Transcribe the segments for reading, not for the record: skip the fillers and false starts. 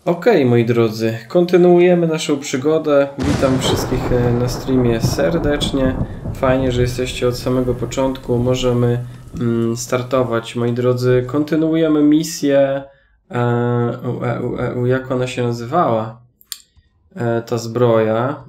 Okej, moi drodzy, kontynuujemy naszą przygodę. Witam wszystkich na streamie serdecznie. Fajnie, że jesteście od samego początku. Możemy startować, moi drodzy. Kontynuujemy misję. Jak ona się nazywała? Ta zbroja.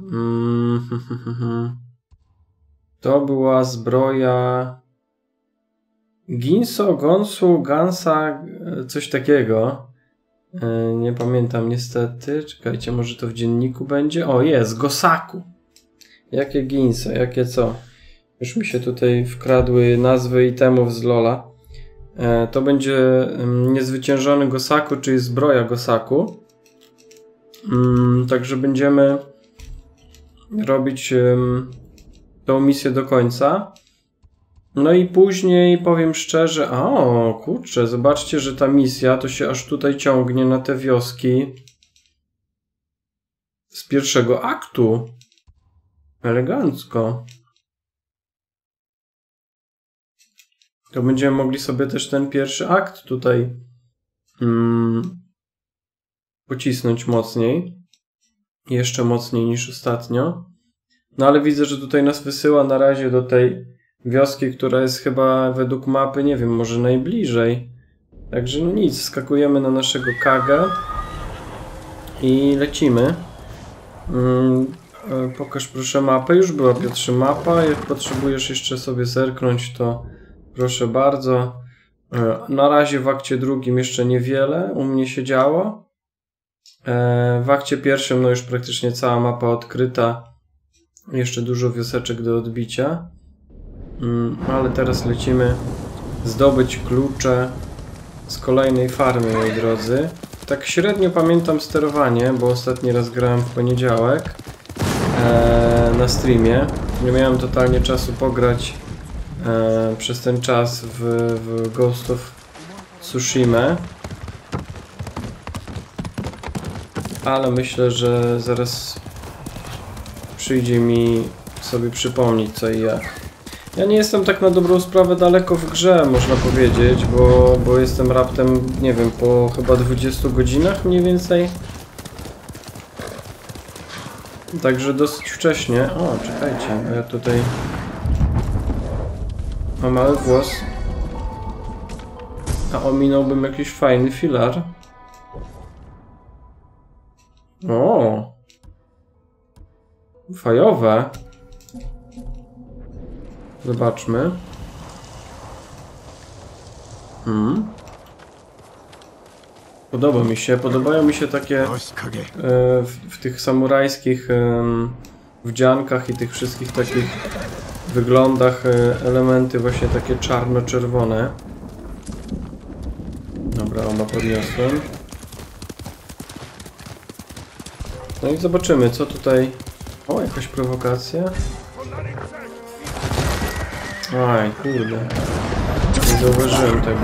To była zbroja Ginso, Gonsu, Gansa, coś takiego. Nie pamiętam niestety. Czekajcie, może to w dzienniku będzie. O, jest, Gosaku. Jakie Ginso, jakie co? Już mi się tutaj wkradły nazwy itemów z Lola. To będzie niezwyciężony Gosaku, czyli zbroja Gosaku. Także będziemy robić tą misję do końca. No i później powiem szczerze, o kurczę, zobaczcie, że ta misja to się aż tutaj ciągnie na te wioski z pierwszego aktu. Elegancko. To będziemy mogli sobie też ten pierwszy akt tutaj pocisnąć mocniej. Jeszcze mocniej niż ostatnio. No ale widzę, że tutaj nas wysyła na razie do tej wioski, która jest chyba według mapy, nie wiem, może najbliżej. Także no nic, skakujemy na naszego Kagę i lecimy. Pokaż proszę mapę. Już była, Piotrze, mapa. Jak potrzebujesz jeszcze sobie zerknąć, to proszę bardzo. Na razie w akcie drugim jeszcze niewiele u mnie się działo. W akcie pierwszym no już praktycznie cała mapa odkryta. Jeszcze dużo wioseczek do odbicia. Ale teraz lecimy zdobyć klucze z kolejnej farmy, moi drodzy. Tak średnio pamiętam sterowanie, bo ostatni raz grałem w poniedziałek na streamie. Nie miałem totalnie czasu pograć przez ten czas w Ghost of Tsushima. Ale myślę, że zaraz przyjdzie mi sobie przypomnieć co i jak. Ja nie jestem tak na dobrą sprawę daleko w grze, można powiedzieć, bo jestem raptem, nie wiem, po chyba 20 godzinach mniej więcej. Także dosyć wcześnie. O, czekajcie, ja tutaj mam mały głos. A ominąłbym jakiś fajny filar. O! Fajowe. Zobaczmy. Podoba mi się. Podobają mi się takie w tych samurajskich wdziankach i tych wszystkich takich wyglądach elementy właśnie takie czarno-czerwone. Dobra, oba podniosłem. No i zobaczymy, co tutaj... O, jakaś prowokacja. Aj, kurde. Nie zauważyłem tego.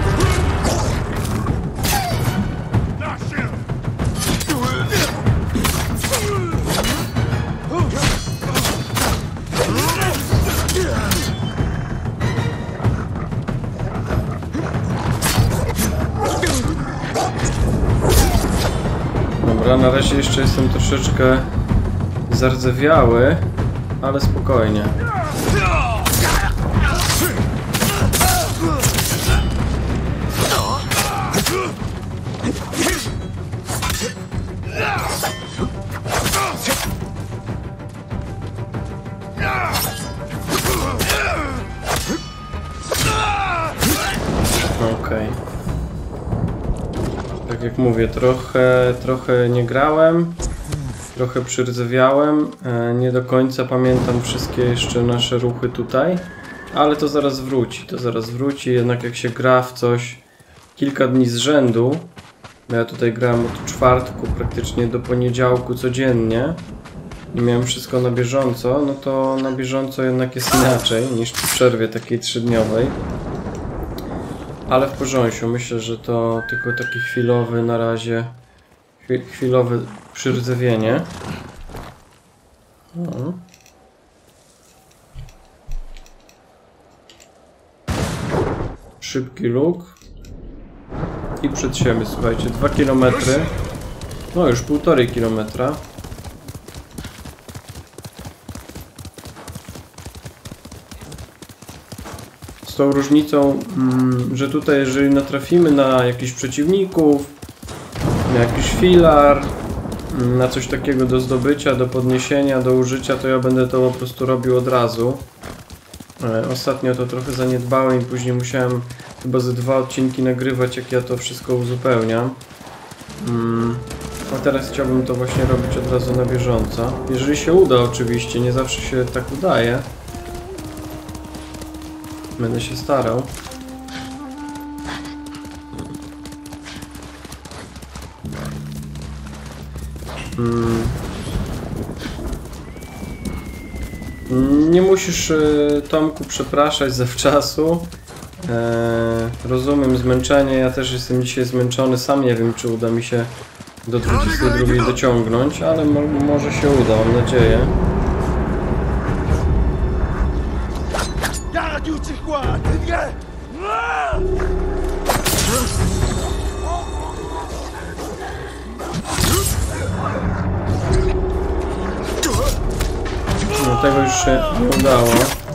Dobra, na razie jeszcze jestem troszeczkę zardzewiały, ale spokojnie. Okej. Tak jak mówię, trochę nie grałem, trochę przyrdzewiałem, nie do końca pamiętam wszystkie jeszcze nasze ruchy tutaj, ale to zaraz wróci, jednak jak się gra w coś kilka dni z rzędu, ja tutaj grałem od czwartku praktycznie do poniedziałku codziennie i miałem wszystko na bieżąco, no to na bieżąco jednak jest inaczej niż w przerwie takiej 3-dniowej. Ale w porządku, myślę, że to tylko taki chwilowy na razie, chwilowe przyrdzewienie. Szybki luk. I przed siebie, słuchajcie, 2 km. No już 1,5 kilometra. Z tą różnicą, że tutaj jeżeli natrafimy na jakichś przeciwników, na jakiś filar, na coś takiego do zdobycia, do podniesienia, do użycia, to ja będę to po prostu robił od razu. Ostatnio to trochę zaniedbałem i później musiałem chyba ze 2 odcinki nagrywać, jak ja to wszystko uzupełniam. A teraz chciałbym to właśnie robić od razu na bieżąco. Jeżeli się uda oczywiście, nie zawsze się tak udaje. Będę się starał. Nie musisz, Tomku, przepraszać zawczasu. Rozumiem zmęczenie, ja też jestem dzisiaj zmęczony. Sam nie wiem, czy uda mi się do 22 dociągnąć, ale może się uda, mam nadzieję. No tego już się nie udało.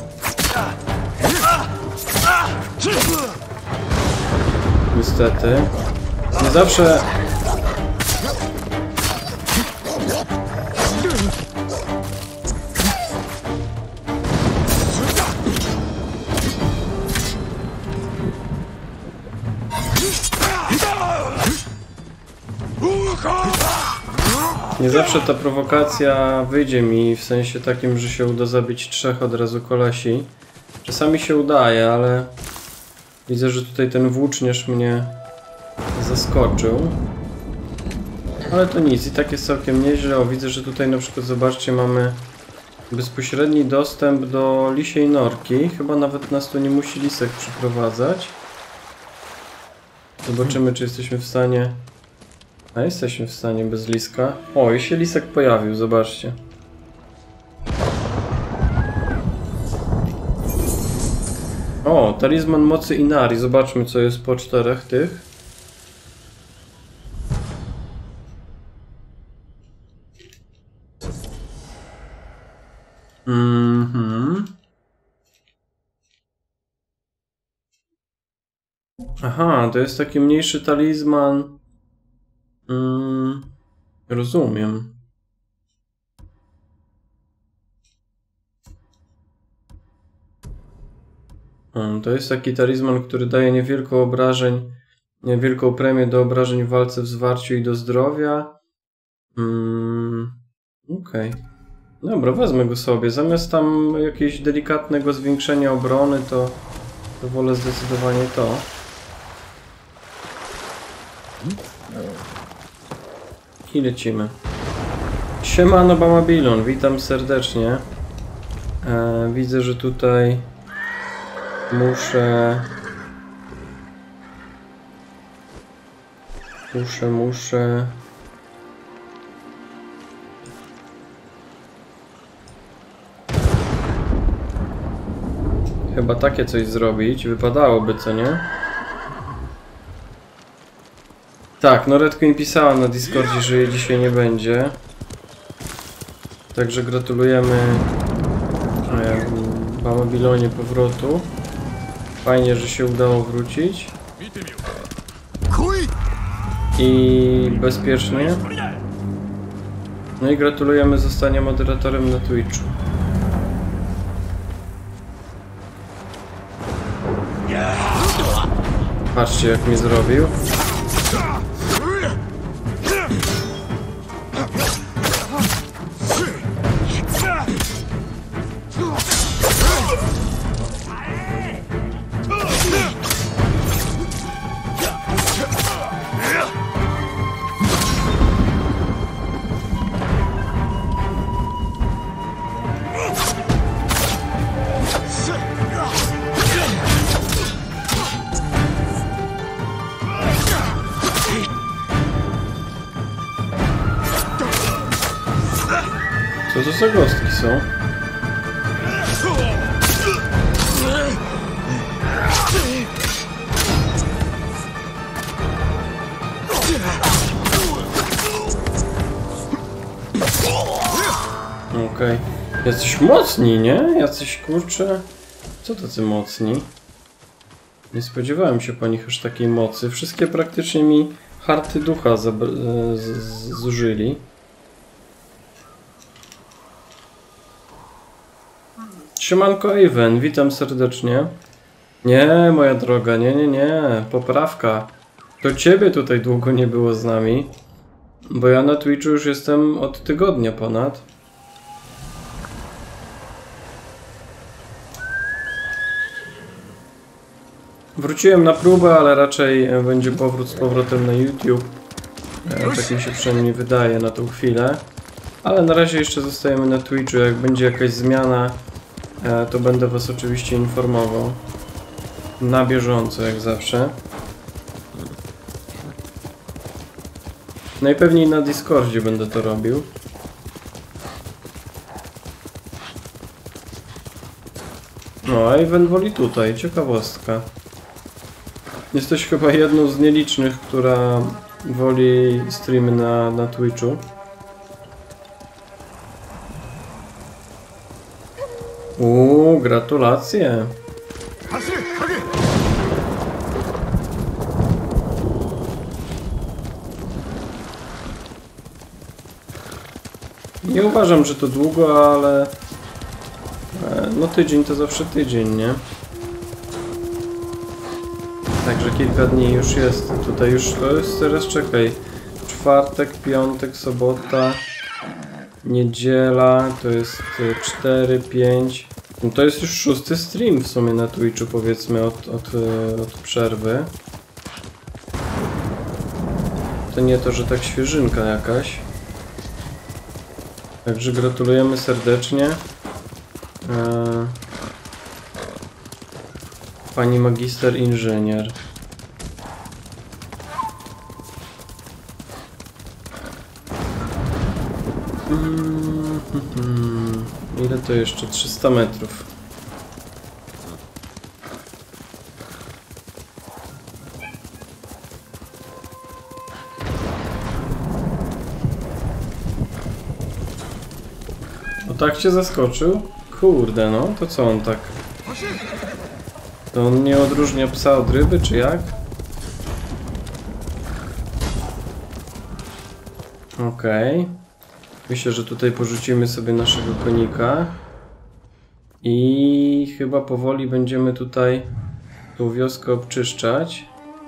Niestety. Nie zawsze... Nie zawsze ta prowokacja wyjdzie mi w sensie takim, że się uda zabić 3 od razu kolesi. Czasami się udaje, ale widzę, że tutaj ten włóczniarz mnie zaskoczył. Ale to nic, i tak jest całkiem nieźle. O, widzę, że tutaj na przykład, zobaczcie, mamy bezpośredni dostęp do lisiej norki. Chyba nawet nas tu nie musi lisek przyprowadzać. Zobaczymy, czy jesteśmy w stanie... A jesteśmy w stanie bez liska. O, i się lisek pojawił, zobaczcie. O, talizman mocy Inari. Zobaczmy, co jest po 4 tych. Aha, to jest taki mniejszy talizman. Rozumiem. To jest taki talizman, który daje niewielką obrażeń, niewielką premię do obrażeń w walce, w zwarciu i do zdrowia. Okej. Dobra, wezmę go sobie. Zamiast tam jakiegoś delikatnego zwiększenia obrony, to wolę zdecydowanie to. I lecimy. Siemano Bamabilon, witam serdecznie. Widzę, że tutaj muszę... Chyba takie coś zrobić. Wypadałoby, co nie? Tak, no Redku mi pisała na Discordzie, że jej dzisiaj nie będzie. Także gratulujemy Bamabilonie powrotu. Fajnie, że się udało wrócić. I bezpiecznie. No i gratulujemy zostania moderatorem na Twitchu. Patrzcie, jak mnie zrobił. Co to za gostki są? okej. Jacyś mocni, nie? Jacyś, kurczę... Co tacy mocni? Nie spodziewałem się po nich aż takiej mocy. Wszystkie praktycznie mi harty ducha zużyli. Siemanko Iwen, witam serdecznie. Nie, moja droga, nie. Poprawka. To ciebie tutaj długo nie było z nami. Bo ja na Twitchu już jestem od tygodnia ponad. Wróciłem na próbę, ale raczej będzie powrót z powrotem na YouTube. Tak mi się przynajmniej wydaje na tą chwilę. Ale na razie jeszcze zostajemy na Twitchu. Jak będzie jakaś zmiana, to będę was oczywiście informował. Na bieżąco, jak zawsze. Najpewniej na Discordzie będę to robił. No, a Iwan woli tutaj, ciekawostka. Jesteś chyba jedną z nielicznych, która woli streamy na Twitchu. Gratulacje! Nie uważam, że to długo, ale no tydzień to zawsze tydzień, nie? Także kilka dni już jest. Tutaj już to jest, teraz czekaj. Czwartek, piątek, sobota, niedziela, to jest 4, 5. No to jest już 6. stream w sumie na Twitchu, powiedzmy, od przerwy. To nie to, że tak świeżynka jakaś. Także gratulujemy serdecznie. Pani magister inżynier. Ile to jeszcze? 300 metrów. O, tak cię zaskoczył? Kurde, no to co on tak? To on nie odróżnia psa od ryby, czy jak? Okej. Myślę, że tutaj porzucimy sobie naszego konika. I chyba powoli będziemy tutaj tą wioskę obczyszczać.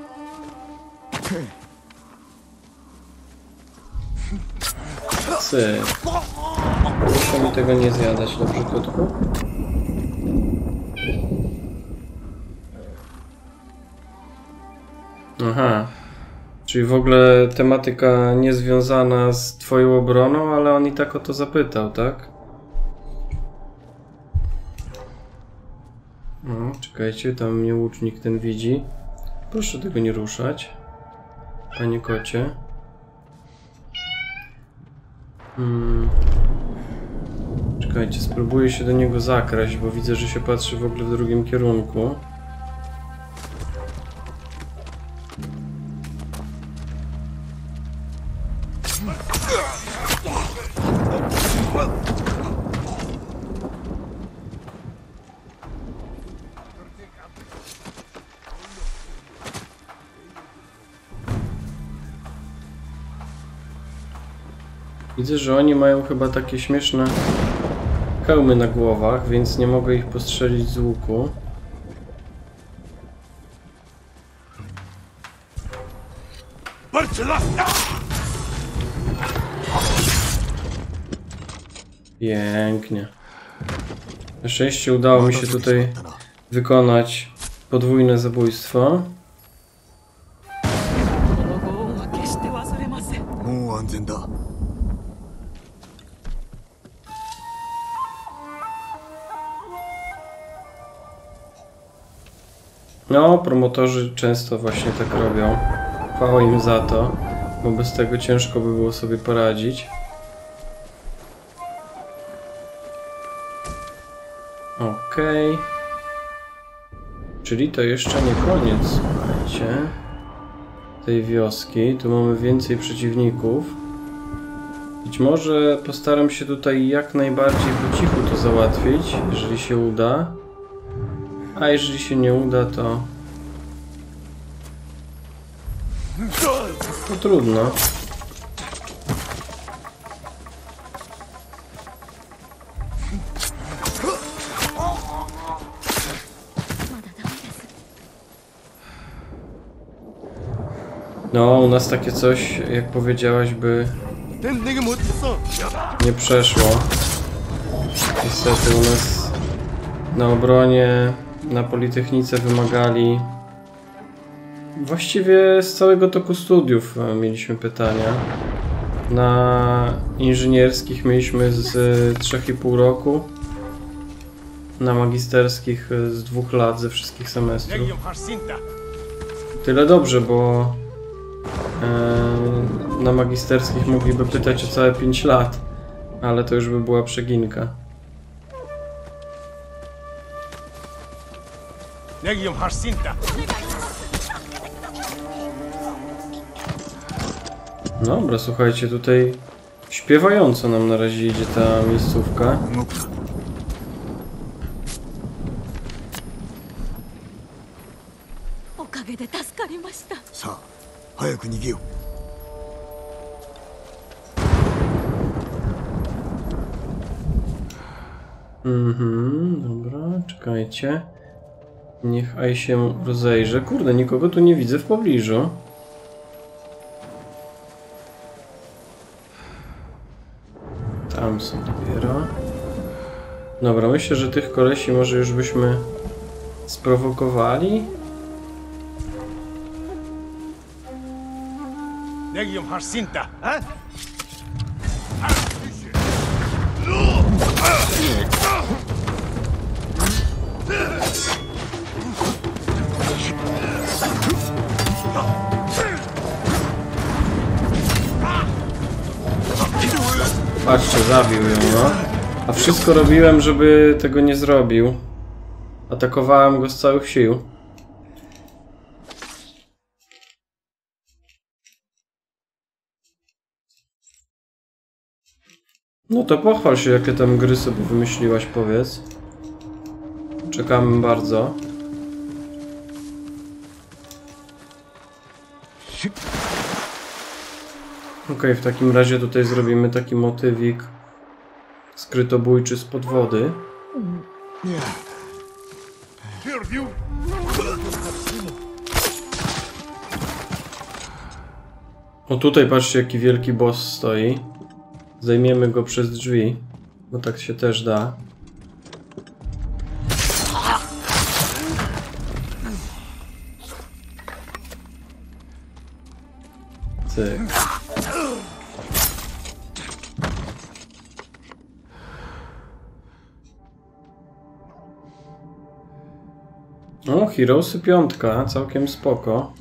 Cyk. Proszę mi tego nie zjadać, dobrze, kotku? Aha. Czyli w ogóle tematyka niezwiązana z twoją obroną, ale on i tak o to zapytał, tak? No, czekajcie, tam mnie łucznik ten widzi. Proszę tego nie ruszać, panie kocie. Czekajcie, spróbuję się do niego zakraść, bo widzę, że się patrzy w ogóle w drugim kierunku. Widzę, że oni mają chyba takie śmieszne hełmy na głowach, więc nie mogę ich postrzelić z łuku. Pięknie. Na szczęście udało mi się tutaj wykonać podwójne zabójstwo. No, promotorzy często właśnie tak robią. Chwała im za to, bo bez tego ciężko by było sobie poradzić. Okej. Czyli to jeszcze nie koniec, słuchajcie, tej wioski. Tu mamy więcej przeciwników. Być może postaram się tutaj jak najbardziej po cichu to załatwić, jeżeli się uda. A jeżeli się nie uda, to trudno. No, u nas takie coś, jak powiedziałaś, by nie przeszło. Niestety u nas na obronie, na Politechnice wymagali... Właściwie z całego toku studiów mieliśmy pytania. Na inżynierskich mieliśmy z 3,5 roku. Na magisterskich z 2 lat, ze wszystkich semestrów. Tyle dobrze, bo na magisterskich mogliby pytać o całe 5 lat, ale to już by była przeginka. Dobra, słuchajcie, tutaj śpiewająco nam na razie idzie ta miejscówka. Dobra, czekajcie. Niech Ai się rozejrzy. Kurde, nikogo tu nie widzę w pobliżu. Tam są dopiero. Dobra, myślę, że tych kolesi może już byśmy sprowokowali. Patrzcie, zabił ją, no. A wszystko robiłem, żeby tego nie zrobił. Atakowałem go z całych sił. No to pochwal się, jakie tam gry sobie wymyśliłaś, powiedz. Czekamy bardzo. Okej, w takim razie tutaj zrobimy taki motywik skrytobójczy spod wody. O, tutaj patrzcie, jaki wielki boss stoi. Zajmiemy go przez drzwi, bo tak się też da. Cyk. O, Heroesy 5, całkiem spoko.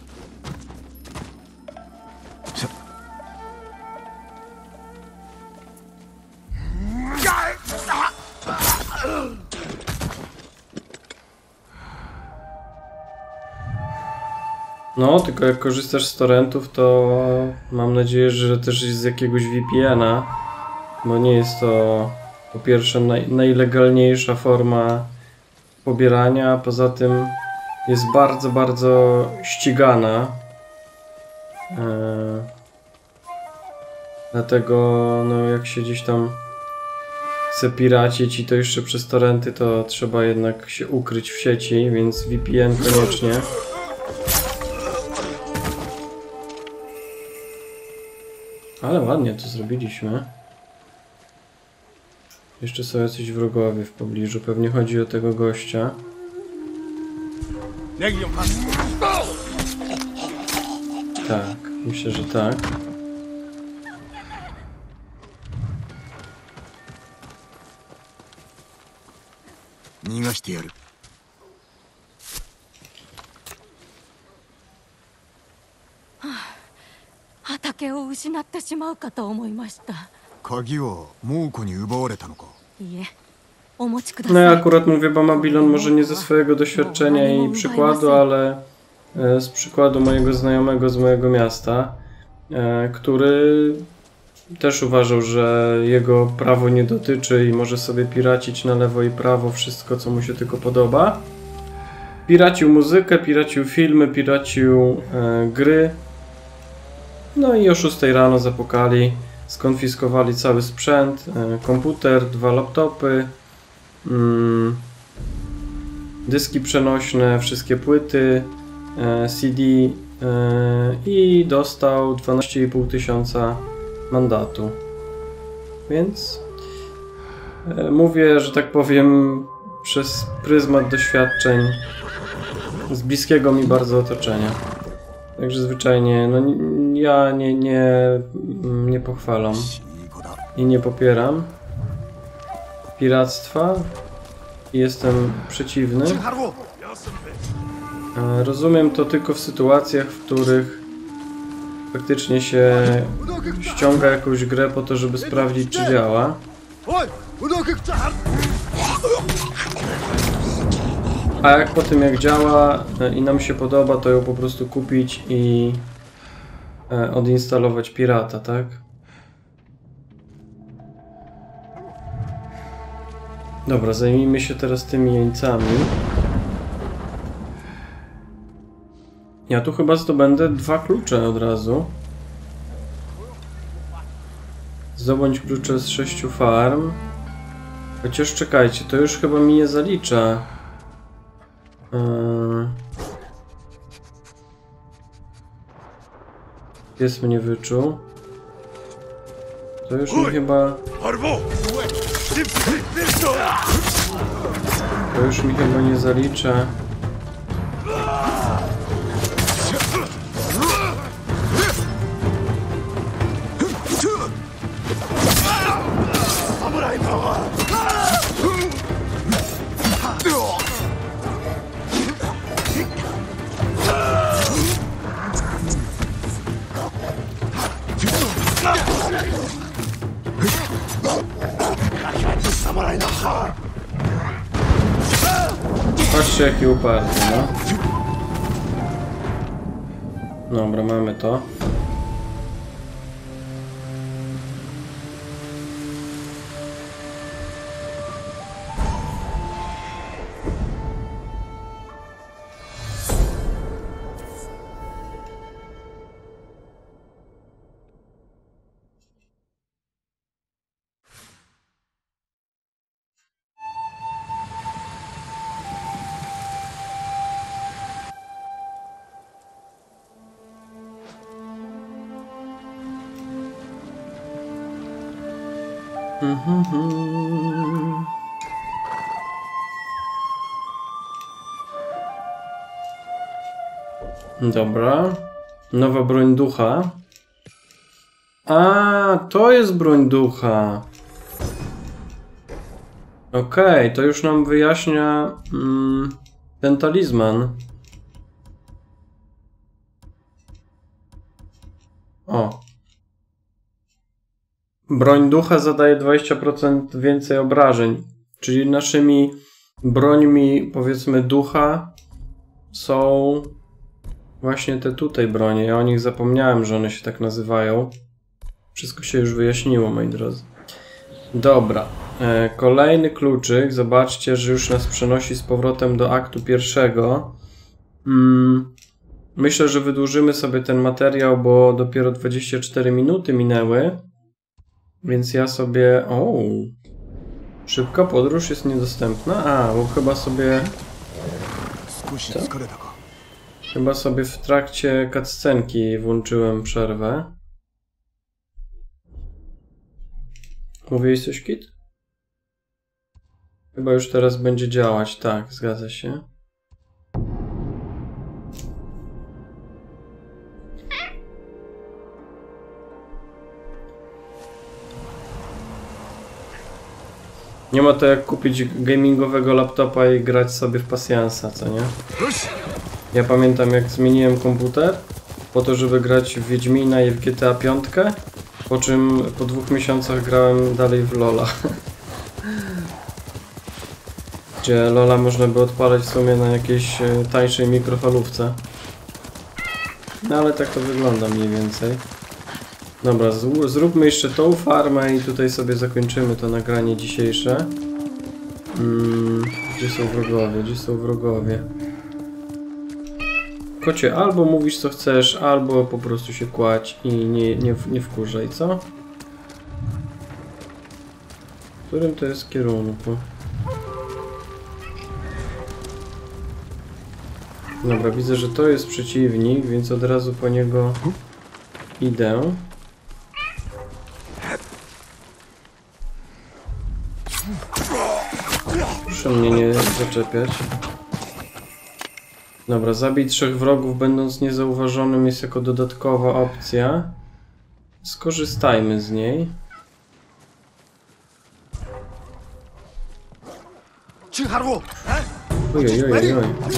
No, tylko jak korzystasz z torrentów, to mam nadzieję, że też z jakiegoś VPN-a, bo nie jest to po pierwsze najlegalniejsza forma pobierania, a poza tym jest bardzo, bardzo ścigana. Dlatego, no, jak się gdzieś tam chce piracić i to jeszcze przez torrenty, to trzeba jednak się ukryć w sieci, więc VPN koniecznie. Ale ładnie to zrobiliśmy. Jeszcze są jacyś wrogowie w pobliżu. Pewnie chodzi o tego gościa. Tak, myślę, że tak. No ja akurat mówię, bo Babylon może nie ze swojego doświadczenia i przykładu, ale z przykładu mojego znajomego z mojego miasta, który też uważał, że jego prawo nie dotyczy i może sobie piracić na lewo i prawo wszystko, co mu się tylko podoba. Piracił muzykę, piracił filmy, piracił gry. No i o 6 rano zapukali, skonfiskowali cały sprzęt, komputer, 2 laptopy, dyski przenośne, wszystkie płyty, CD i dostał 12,5 tysiąca mandatu. Więc mówię, że tak powiem, przez pryzmat doświadczeń z bliskiego mi bardzo otoczenia. Także zwyczajnie, no ja nie pochwalam i nie popieram piractwa. Jestem przeciwny. Rozumiem to tylko w sytuacjach, w których faktycznie się ściąga jakąś grę po to, żeby sprawdzić, czy działa. A jak po tym, jak działa i nam się podoba, to ją po prostu kupić i odinstalować pirata, tak? Dobra, zajmijmy się teraz tymi jeńcami. Ja tu chyba zdobędę 2 klucze od razu. Zdobądź klucze z 6 farm. Chociaż czekajcie, to już chyba mi nie zalicza. Pies mnie wyczuł. To już mi chyba... To już mi chyba nie zalicza. Patrzcie, jaki uparty, no. Dobra, mamy to. Dobra. Nowa broń ducha. A, to jest broń ducha. Okej, to już nam wyjaśnia ten talizman. O. Broń ducha zadaje 20% więcej obrażeń. Czyli naszymi brońmi, powiedzmy, ducha są właśnie te tutaj bronie. Ja o nich zapomniałem, że one się tak nazywają. Wszystko się już wyjaśniło, moi drodzy. Dobra. Kolejny kluczyk. Zobaczcie, że już nas przenosi z powrotem do aktu pierwszego. Myślę, że wydłużymy sobie ten materiał, bo dopiero 24 minuty minęły. Więc ja sobie... O, szybka podróż jest niedostępna. A, bo chyba sobie... Co? Chyba sobie w trakcie cutscenki włączyłem przerwę. Mówiłeś coś, Kit? Chyba już teraz będzie działać. Tak, zgadza się. Nie ma to jak kupić gamingowego laptopa i grać sobie w pasjansa, co nie? Ja pamiętam, jak zmieniłem komputer po to, żeby grać w Wiedźmina i w GTA 5, po czym po 2 miesiącach grałem dalej w Lola. Gdzie Lola można by odpalać w sumie na jakiejś tańszej mikrofalówce. No ale tak to wygląda mniej więcej. Dobra, zróbmy jeszcze tą farmę i tutaj sobie zakończymy to nagranie dzisiejsze. Gdzie są wrogowie? Gdzie są wrogowie? Kocie, albo mówisz co chcesz, albo po prostu się kładź i nie wkurzaj, co? W którym to jest kierunku? Dobra, widzę, że to jest przeciwnik, więc od razu po niego idę. Proszę mnie nie zaczepiać. Dobra, zabij 3 wrogów, będąc niezauważonym, jest jako dodatkowa opcja. Skorzystajmy z niej. Ojej.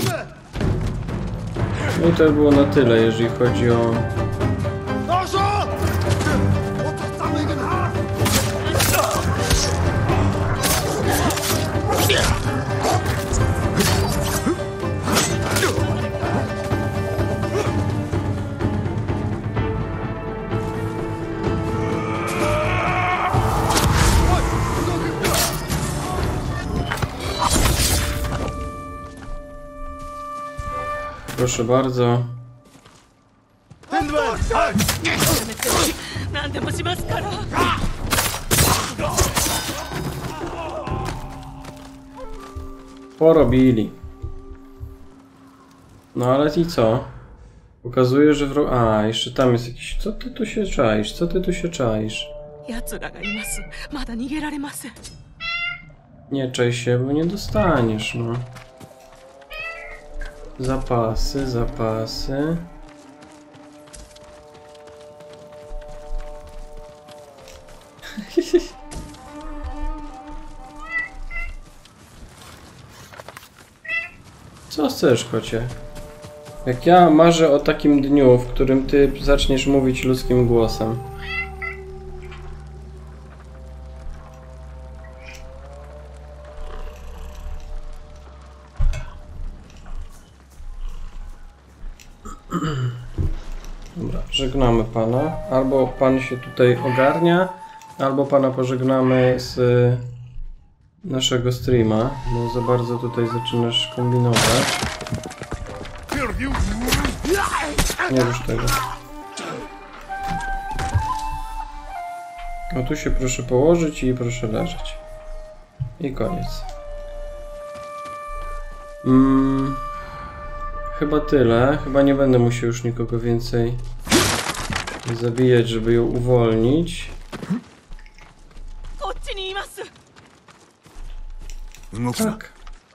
No i to było na tyle, jeżeli chodzi o... Proszę bardzo. Porobili. No ale i co? Pokazuje, że wrog... A, jeszcze tam jest jakiś... Co ty tu się czaisz? Co ty tu się czaisz? Nie czaj się, bo nie dostaniesz, no. Zapasy. Co chcesz, kocie? Jak ja marzę o takim dniu, w którym ty zaczniesz mówić ludzkim głosem. Dobra, żegnamy pana. Albo pan się tutaj ogarnia, albo pana pożegnamy z naszego streama, bo za bardzo tutaj zaczynasz kombinować. Nie rusz tego. O, tu się proszę położyć i proszę leżeć. I koniec. Chyba tyle. Chyba nie będę musiał już nikogo więcej zabijać, żeby ją uwolnić. Tak.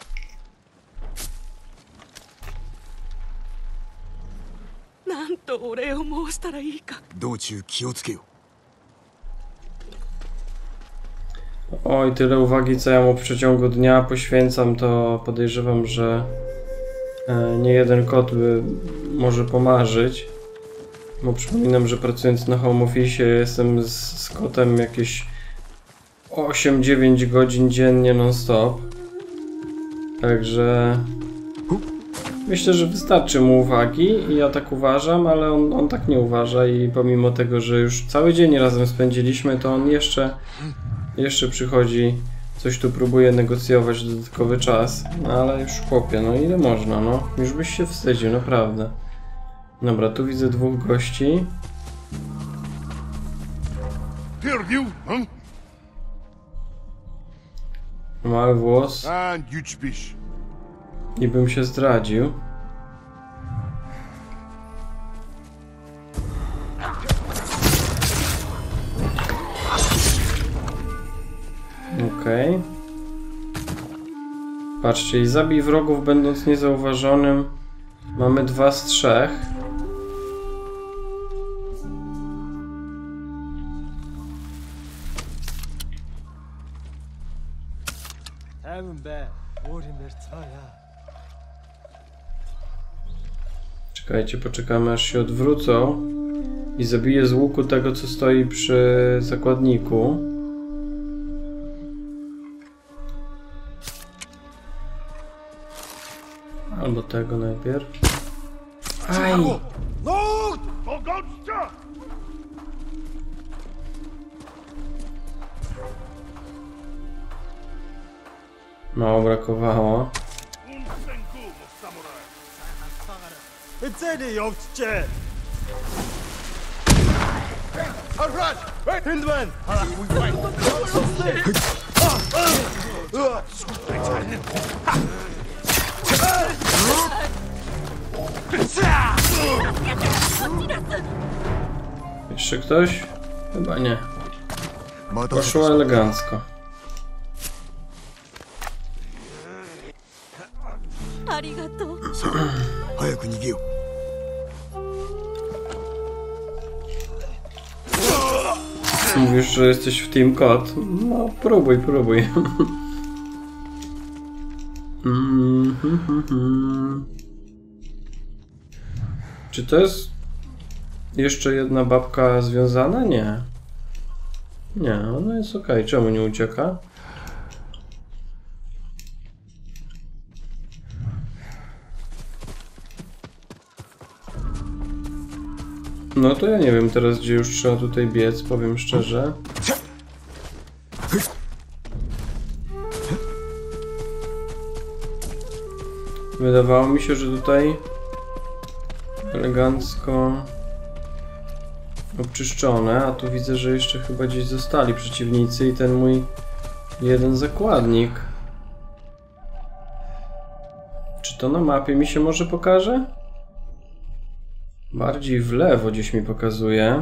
Oj, tyle uwagi, co ja mu w przeciągu dnia poświęcam, to podejrzewam, że nie jeden kot by może pomarzyć. Bo przypominam, że pracując na home office jestem z kotem jakieś 8-9 godzin dziennie non-stop. Także myślę, że wystarczy mu uwagi i ja tak uważam, ale on tak nie uważa i pomimo tego, że już cały dzień razem spędziliśmy, to on jeszcze przychodzi, coś tu próbuje negocjować dodatkowy czas, no ale już chłopie, no ile można, no już byś się wstydził, naprawdę. Dobra, tu widzę 2 gości. Mały włos. I bym się zdradził. Okej. Patrzcie, i zabij wrogów będąc niezauważonym. Mamy 2 z 3. Czekajcie, poczekamy aż się odwrócą i zabiję z łuku tego, co stoi przy zakładniku. Albo tego najpierw. Aj! Mało brakowało. Jeszcze ktoś? Chyba nie. Poszło elegancko. Mówisz, że jesteś w Team Cod? No, próbuj. Czy to jest jeszcze jedna babka związana? Nie. Nie, ona jest okej. Czemu nie ucieka? No to ja nie wiem teraz, gdzie już trzeba tutaj biec, powiem szczerze. Wydawało mi się, że tutaj elegancko obczyszczone, a tu widzę, że jeszcze chyba gdzieś zostali przeciwnicy i ten mój jeden zakładnik. Czy to na mapie mi się może pokaże? Bardziej w lewo gdzieś mi pokazuje.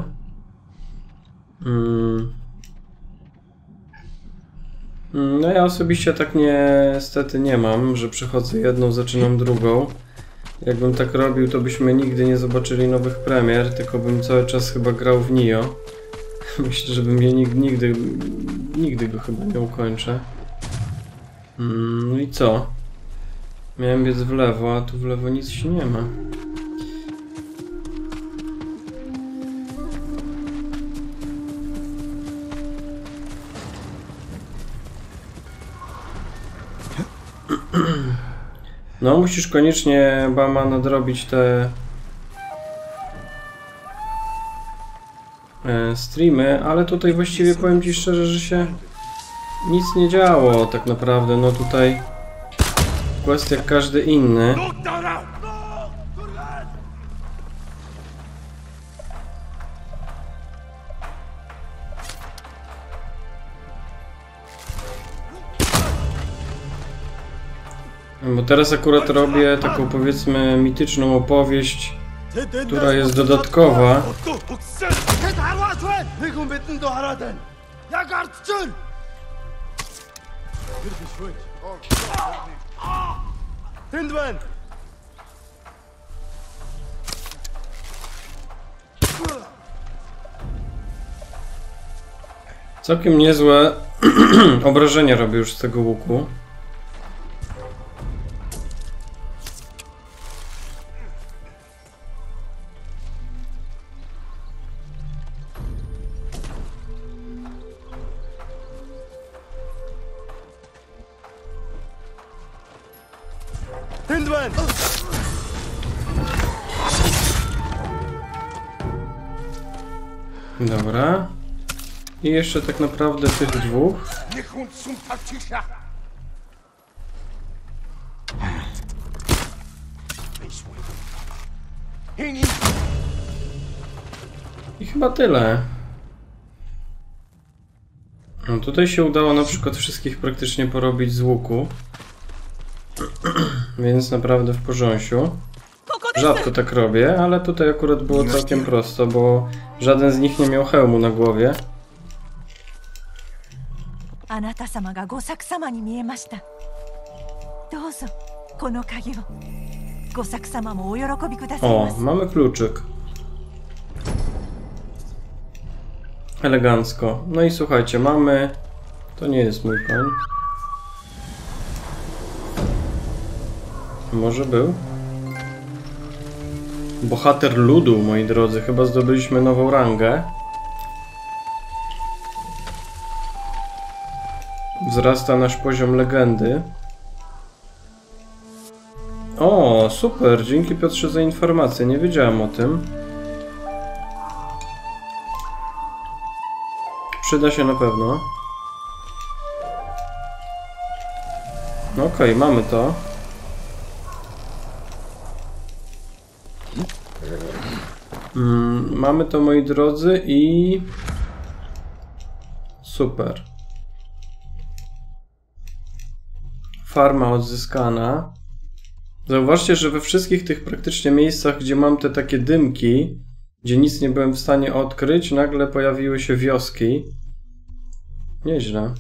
No ja osobiście tak niestety nie mam, że przechodzę jedną, zaczynam drugą. Jakbym tak robił, to byśmy nigdy nie zobaczyli nowych premier, tylko bym cały czas chyba grał w Nio. Myślę, że bym je nigdy go chyba nie ukończę. No i co? Miałem biec w lewo, a tu w lewo nic się nie ma. No, musisz koniecznie, Bama, nadrobić te streamy, ale tutaj właściwie powiem Ci szczerze, że się nic nie działo tak naprawdę. No tutaj quest jak każdy inny. Bo teraz akurat robię taką, powiedzmy, mityczną opowieść, która jest dodatkowa. Całkiem niezłe obrażenia robię już z tego łuku. Dobra. I jeszcze tak naprawdę tych dwóch. I chyba tyle. No tutaj się udało na przykład wszystkich praktycznie porobić z łuku. Więc naprawdę w porządku. Rzadko tak robię, ale tutaj akurat było całkiem prosto, bo żaden z nich nie miał hełmu na głowie. O, mamy kluczyk. Elegancko. No i słuchajcie, mamy... To nie jest mój koń. Może był? Bohater ludu, moi drodzy. Chyba zdobyliśmy nową rangę. Wzrasta nasz poziom legendy. O, super. Dzięki, Piotrze, za informację. Nie wiedziałem o tym. Przyda się na pewno. Okej, mamy to. Mamy to, moi drodzy, i... Super. Farma odzyskana. Zauważcie, że we wszystkich tych praktycznie miejscach, gdzie mam te takie dymki, gdzie nic nie byłem w stanie odkryć, nagle pojawiły się wioski. Nieźle.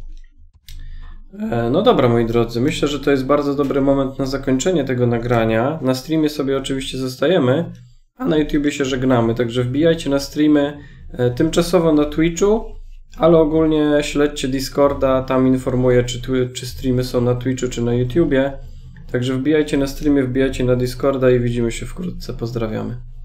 No dobra, moi drodzy, myślę, że to jest bardzo dobry moment na zakończenie tego nagrania. Na streamie sobie oczywiście zostajemy, a na YouTubie się żegnamy, także wbijajcie na streamy tymczasowo na Twitchu, ale ogólnie śledźcie Discorda, tam informuję, czy streamy są na Twitchu, czy na YouTubie. Także wbijajcie na streamie, wbijajcie na Discorda i widzimy się wkrótce. Pozdrawiamy.